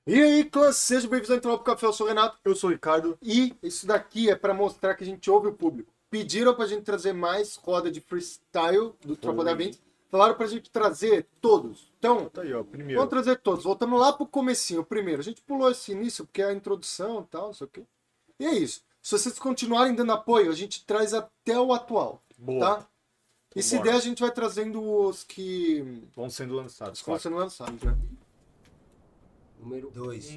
E aí, clã, sejam bem-vindos ao Entrópico Café, eu sou o Renato, eu sou o Ricardo, e isso daqui é para mostrar que a gente ouve o público. Pediram pra gente trazer mais roda de freestyle do Tropa da Vente, falaram pra gente trazer todos. Então, Tá aí, ó, primeiro. vamos trazer todos. Voltamos lá pro comecinho, primeiro. A gente pulou esse início porque é a introdução e tal, não sei o quê. E é isso. Se vocês continuarem dando apoio, a gente traz até o atual, Boa. tá? E se Vambora. der, a gente vai trazendo os que Vão sendo lançados. estão sendo lançados, né? Número 2.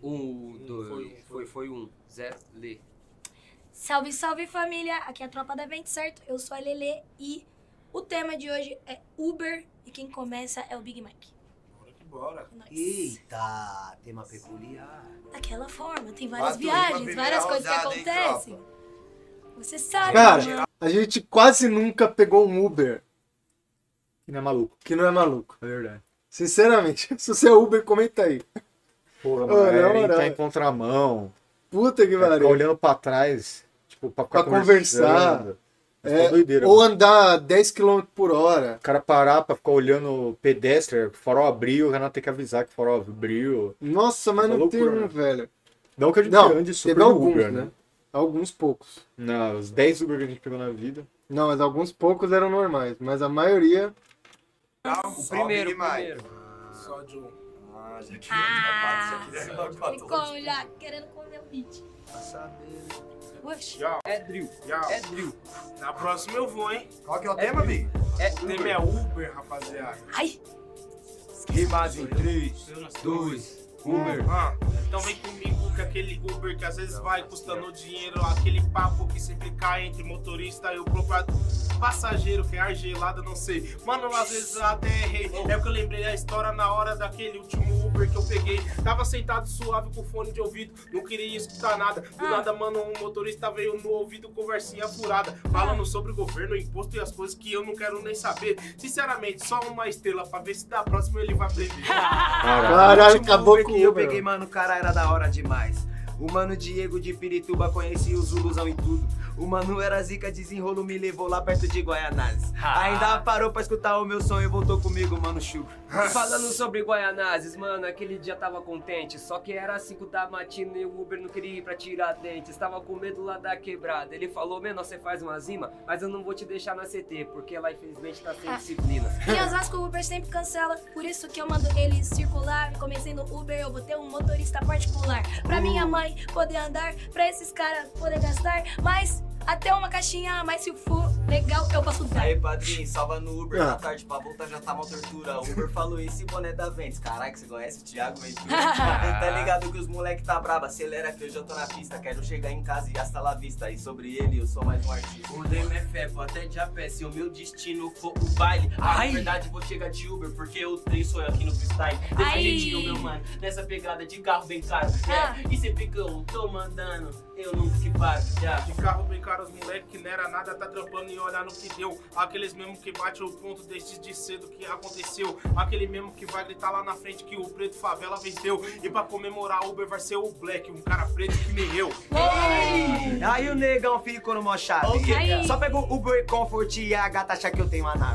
Foi um. 0, lê. Salve, salve família! Aqui é a Tropa da Vente, certo? Eu sou a Lelê e o tema de hoje é Uber e quem começa é o Big Mac. Bora. É nóis. Eita, tema peculiar. Daquela forma, tem várias Batuta pra viagens, várias coisas que primeira rodada, hein, acontecem. Você sabe, Cara, mano. a gente quase nunca pegou um Uber Que não é maluco. que não é maluco. É verdade. Sinceramente, se você é Uber, comenta aí. Porra, Ô, mano, na é moral. entrar em contramão, Puta que ficar pariu. olhando pra trás, tipo, pra ficar Pra conversar. conversando. É doideira, Ou mano. andar 10 km por hora. O cara parar pra ficar olhando o pedestre, o farol abriu, o Renato tem que avisar que o farol abriu. Nossa, mas Tá não tem loucura, um, velho. Não que a gente Não, ande super teve no alguns, Uber, né? Alguns poucos. Não, os 10 Uber que a gente pegou na vida. Não, mas alguns poucos eram normais. Mas a maioria... O primeiro. Só de um. Ah, já Ah, queria ele come já, querendo comer o beat. Oxi. É drill. É drill. Na próxima eu vou, hein? Qual que é o tema, amigo? O tema é Uber, rapaziada. Ai, Rimado em 3, 2, Uber. Então vem comigo que aquele Uber que às vezes vai custando dinheiro, aquele papo que sempre cai entre motorista e o próprio passageiro, que é ar gelada, não sei. Mano, às vezes eu até errei. É o que eu lembrei da história na hora daquele último Uber que eu peguei. Tava sentado suave com fone de ouvido, não queria escutar nada. Do nada, mano, um motorista veio no ouvido, conversinha furada, falando sobre o governo, imposto e as coisas que eu não quero nem saber. Sinceramente, só uma estrela pra ver se da próxima ele vai beber. Caralho, Último acabou Uber com que o eu Uber. peguei, mano, o cara era da hora demais. O mano Diego de Pirituba conhecia o Zuluzão e tudo. O mano era zica, desenrolo, me levou lá perto de Guaianazes. Ainda parou pra escutar o meu som e voltou comigo, mano, Chuco. Falando sobre Guaianazes, mano, aquele dia tava contente. Só que era 5 da matina e o Uber não queria ir pra tirar dentes. Tava com medo lá da quebrada. Ele falou, menor, você faz uma zima, mas eu não vou te deixar na CT, porque lá infelizmente tá sem disciplina. em Osasco o Uber sempre cancela, por isso que eu mando ele circular. Comecei no Uber, eu vou ter um motorista particular. Pra minha mãe poder andar, pra esses caras poder gastar. Mas até uma caixinha a mais se for legal, eu posso dar. Aí, padrinho, salva no Uber, Ah. na tarde pra voltar já tá uma tortura. O Uber falou isso e boné da Ventes. Caralho, você conhece o Thiago Ventura? Tá ligado que os moleque tá brabo, acelera que eu já tô na pista. Quero chegar em casa e hasta la vista. E sobre ele, eu sou mais um artista. O lema é fé, vou até de a pé, se o meu destino for o baile. Na verdade vou chegar de Uber, porque o trem sou eu aqui no freestyle. Defendidinho, meu mano, nessa pegada de carro bem caro. E sempre que eu tô mandando, eu nunca que paro. De carro bem caro, os moleque que não era nada, tá trampando e olhar no que deu. Aqueles mesmo que bate o ponto desde de cedo que aconteceu. Aquele mesmo que vai gritar lá na frente que o preto favela venceu. E pra comemorar, Uber vai ser o Black, um cara preto que nem eu. Aí o negão ficou no mó chave. Aí. Só pegou o Uber Comfort e a gata achar que eu tenho uma nave.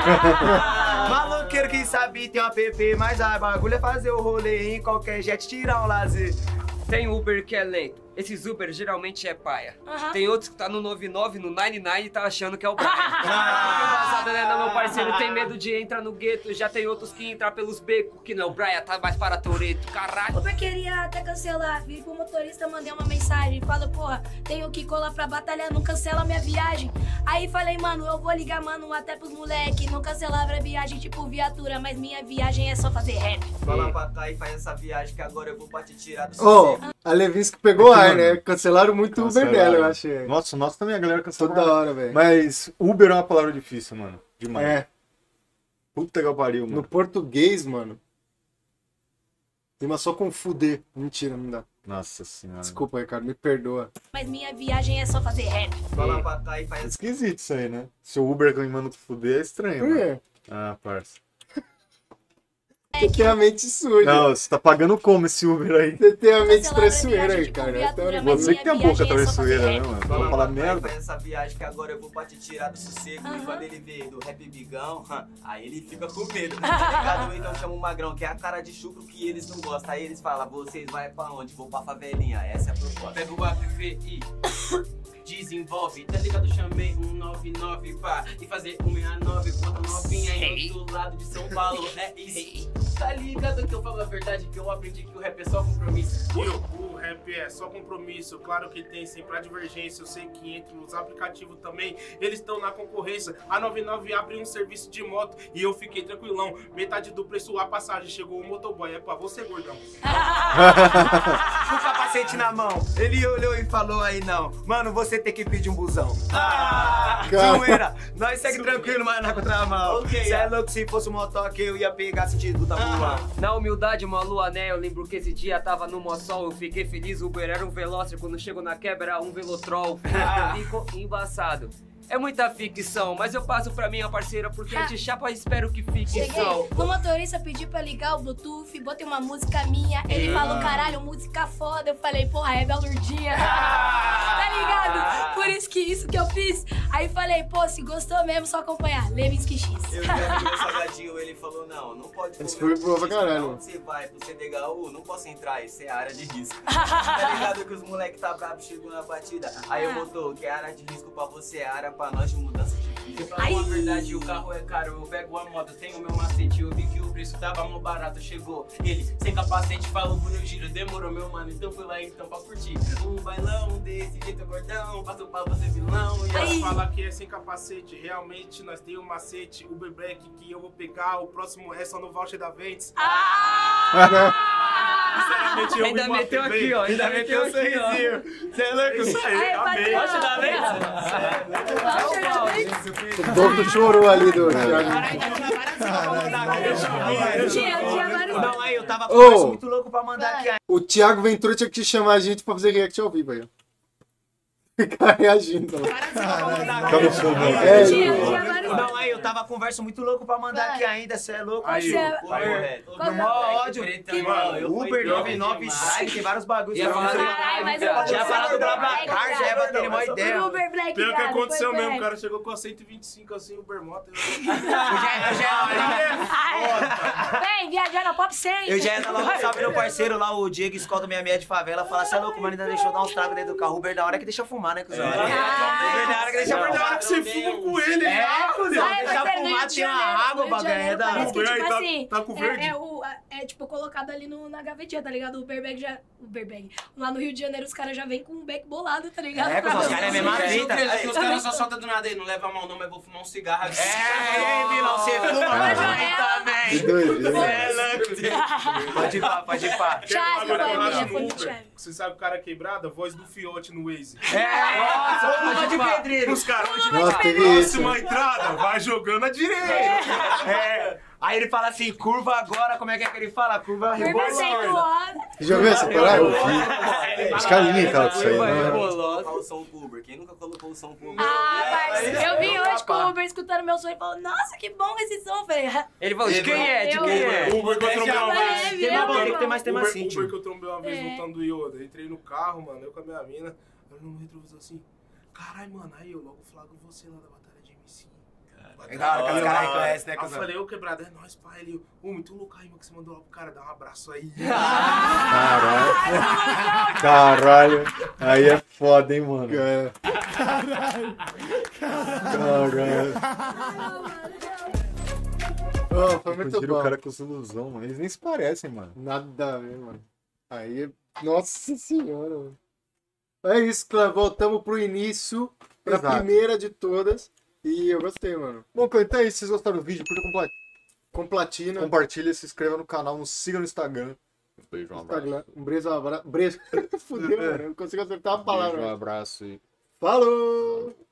Maloqueiro que sabe tem uma PP, mas a bagulho é fazer o rolê em qualquer jet, tirar um lazer. Tem Uber que é lento, esses Uber geralmente é paia. Aham. Tem outros que tá no 99, no 99 e tá achando que é o Brian. Passada, né, meu parceiro, tem medo de entrar no gueto. Já tem outros que entrar pelos becos, que não, o Brian tá mais para Toreto, caralho. Uber queria até cancelar, vi pro motorista, mandei uma mensagem. Falou, porra, tenho que colar pra batalha, não cancela minha viagem. Aí falei, mano, eu vou ligar, mano, até pros moleque. Não cancelava a viagem tipo viatura, mas minha viagem é só fazer rap. Fala pra cá e faz essa viagem que agora eu vou pra te tirar do Ô, sossego. a Levinsky pegou ar, mano, né? Cancelaram muito o Uber Cancelaram. dela, eu achei. Nossa, nossa também, a galera cancelou. Toda hora, velho. Mas Uber é uma palavra difícil, mano. Demais. É, Puta que eu pariu, no mano. português, mano. Rima só com fuder. Mentira, não dá. Nossa senhora. Desculpa, Ricardo, me perdoa. Mas minha viagem é só fazer rap. Fala pra cá e É faz esquisito isso aí, né? Se o Uber que me manda fuder é estranho, Por mano. quê? Ah, parça. Você tem a mente suja. Não, você tá pagando como esse Uber aí? Você tem a mente Cancelando a traiçoeira viagem aí, de cara. viatura, Então, mas Você que tem a minha boca viagem é só traiçoeira, fazer né, rap. mano? Fala, Vamos falar papai, merda. vai essa viagem que agora eu vou pra te tirar do sossego. Aham. E quando ele vê do rap bigão, aí ele fica com medo. Tá ligado? Então chama o Magrão, que é a cara de chucro que eles não gostam. Aí eles falam, vocês vai pra onde? Vou pra favelinha, essa é a proposta. Pega o APV e desenvolve, tá ligado? Chamei 199 pá e fazer 169 com outra novinha aí do outro lado de São Paulo. É isso. Tá ligado que eu falo a verdade, que eu aprendi que o rap é só compromisso. E o rap é só compromisso, claro que tem sempre a divergência. Eu sei que entre os aplicativos também, eles estão na concorrência. A 99 abre um serviço de moto e eu fiquei tranquilão. Metade do preço a passagem, chegou o motoboy, é pra você, gordão. Com o capacete na mão, ele olhou e falou aí não. Mano, você tem que pedir um busão. Cara. Zoeira, nós segue tranquilo, mas na contramão. Ok, Cê é louco, se fosse um motoque eu ia pegar sentido da rua. Na humildade, uma lua, né? Eu lembro que esse dia tava no Mossol. Eu fiquei feliz, o Uber era um Veloster. Quando chegou na quebra, era um Velotrol. Ficou embaçado. É muita ficção, mas eu passo pra minha parceira porque de chapa espero que fique Cheguei som. no motorista, pedi pra ligar o Bluetooth, botei uma música minha. Ele falou, caralho, música foda. Eu falei, porra, é da Lourdinha. Tá ligado? Por isso que eu fiz. Aí falei, pô, se gostou mesmo, só acompanhar. Levinsky X. Eu vi o salgadinho, ele falou, não pode Esse comer foi boa pra caralho. Não, você vai pro CDHU, não posso entrar, isso é área de risco. Tá ligado que os moleque tá bravo, chegou na batida. Aí eu botou que é área de risco pra você, é área pra nós de mudança de vida. Eu falo a verdade, o carro é caro, eu pego a moto, tenho meu macete. Eu vi que o preço tava mó barato, chegou ele sem capacete, falou pro meu giro, demorou meu mano, então fui lá então pra curtir. Um bailão desse jeito gordão, passo pra você vilão. E ela fala que é sem capacete, realmente nós tem um macete, Uber Black que eu vou pegar, o próximo é só no voucher da Ventes. Sinceramente, eu Ainda vi uma meteu TV, aqui, ó. Ainda meteu aqui, ó. Você é louco? Isso aí, Aí, amei. patrão. da O Dono chorou ali do Thiago. Tinha vários. Não, aí eu tava com Ô. um muito louco pra mandar aqui. O Thiago Ventura tinha que chamar a gente pra fazer react ao vivo aí, ó. Ficar reagindo. Fica no fundo, É, né? Tinha vários. Não, aí eu tava com um verso muito louco pra mandar aqui ainda, cê é louco. Aí, Você é- Correto. Qual No maior ódio. Mano, Uber 995, tem vários bagulhos. Ia falar- Caralho, mas eu Tinha falado do BlaBlaCar, já ia bater uma ideia. O Uber Black, Pior que cara, aconteceu foi mesmo, o Black. cara chegou com a 125 assim, Uber Moto. Vem, viajar na Pop 100. Eu já ia dar logo um salve meu parceiro lá, o Diego Escolta 66 de favela. Fala, cê é louco, mano, ainda deixou dar uns tragos dentro do carro. Uber da hora que deixa fumar, né, cuzão? Uber da hora que deixa Na hora fumar. que você fuma com ele, Cuzão, Ah, deixa mas é no fumar, Rio de tem uma Janeiro, água, no Rio de bagulho. É Janeiro, da parece que, Uber aí tipo tá- assim, tá com verde? é tipo colocado ali na gavetinha, tá ligado? O Uber Bag já... Uber Bag. Lá no Rio de Janeiro os caras já vêm com um bag bolado, tá ligado? É, cuzão, os caras é a mesma Você fita. acredita que os caras só soltam do nada aí, não leva a mão não, mas vou fumar um cigarro aqui. É, vilão, você fuma, mas aí Que também. doido. Cê é louco. Pode ir pá, pode ir pá. Chave, Agora eu família, acho foi no do Uber. Chave. Você sabe o cara quebrado? A voz do Fiote no Waze. Nossa, fuma de pedreiro. Os caras, Nossa, teve isso. próxima entrada, vai jogando à direita. É. Aí ele fala assim, curva agora, como é que ele fala? Curva Perceituosa. Já viu essa parada? Acho que a linha fala disso aí, né? Colocar o som pro Uber. Quem nunca colocou o som pro Uber? Ah, parceiro, eu vim hoje com Capaz. o Uber escutando meu som e falou, nossa, que bom esse som. Eu falei, Ele falou, de quem é? De quem é? O Uber que eu trombei uma vez. Tem mais bom, tem mais tema Uber, assim, Uber tio. que eu trombei uma vez É. voltando do Yoda. Entrei no carro, mano, eu com a minha mina. Eu no retrovisor assim, caralho, mano, aí eu logo flagro você lá da Batalha de MC. É da hora que os caras reconhecem, né, Aí eu cuzão? falei, ô quebrado, é nóis, pai. Ele, ô, muito louco aí, mano, que você mandou lá pro cara, dá um abraço aí. Caralho. Caralho. Aí é foda, hein, mano. Caralho. Oh, foi muito Confundiram bom. o cara com ilusão, mano. Eles nem se parecem, mano. Nada a ver, mano. Aí, nossa senhora, mano. É isso, Clã. Voltamos pro início, pra Exato. primeira de todas. E eu gostei, mano. Bom, então é isso. Se vocês gostaram do vídeo, curta, Com platina. compartilha, se inscreva no canal, nos siga no Instagram. Beijo, um abraço. Instagram. Um beijo, um abraço. Fudeu, mano. Eu não consigo acertar a palavra. Beijo, um abraço e Falou!